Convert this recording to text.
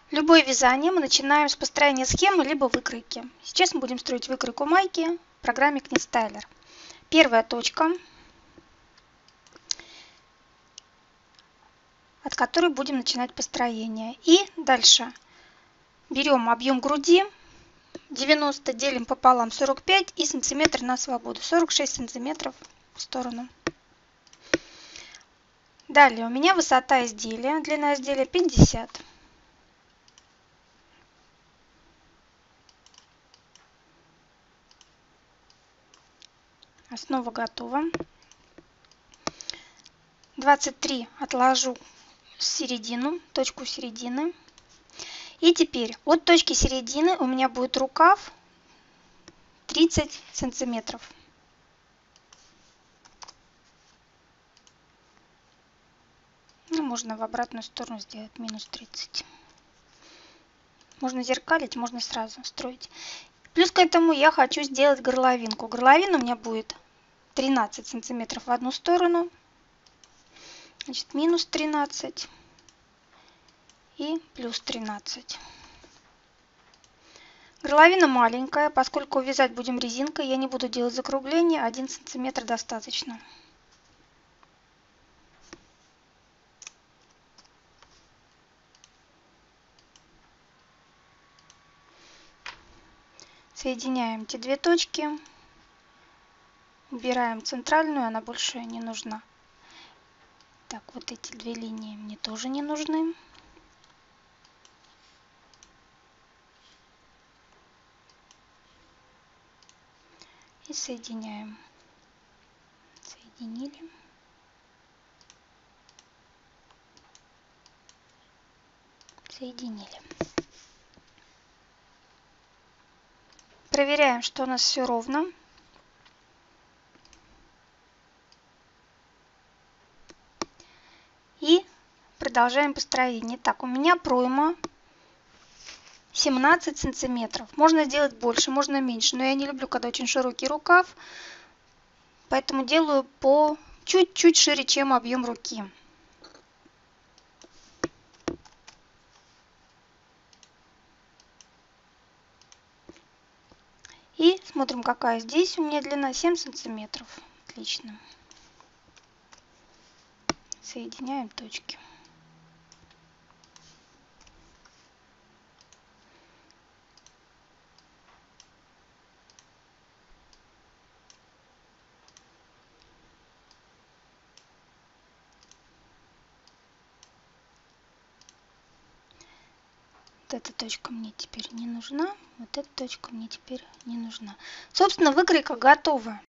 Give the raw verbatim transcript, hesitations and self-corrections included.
Любое вязание мы начинаем с построения схемы либо выкройки. Сейчас мы будем строить выкройку майки в программе Knitstyler. Первая точка, от которой будем начинать построение. И дальше берем объем груди, девяносто делим пополам, сорок пять, и сантиметр на свободу, сорок шесть сантиметров в сторону. Далее у меня высота изделия, длина изделия пятьдесят. Основа готова. двадцать три отложу в середину, точку середины. И теперь от точки середины у меня будет рукав тридцать сантиметров. Ну, можно в обратную сторону сделать минус тридцать. Можно зеркалить, можно сразу строить. Плюс к этому я хочу сделать горловинку. Горловина у меня будет тринадцать сантиметров в одну сторону. Значит, минус тринадцать и плюс тринадцать. Горловина маленькая, поскольку вязать будем резинкой, я не буду делать закругление, один сантиметр достаточно. Соединяем эти две точки, убираем центральную, она больше не нужна. Так, вот эти две линии мне тоже не нужны. И соединяем. Соединили. Соединили. Проверяем, что у нас все ровно. И продолжаем построение. Так, у меня пройма семнадцать сантиметров. Можно сделать больше, можно меньше, но я не люблю, когда очень широкий рукав, поэтому делаю по чуть-чуть шире, чем объем руки. И смотрим, какая здесь у меня длина, семь сантиметров. Отлично. Соединяем точки. Вот эта точка мне теперь не нужна, вот эта точка мне теперь не нужна. Собственно, выкройка готова.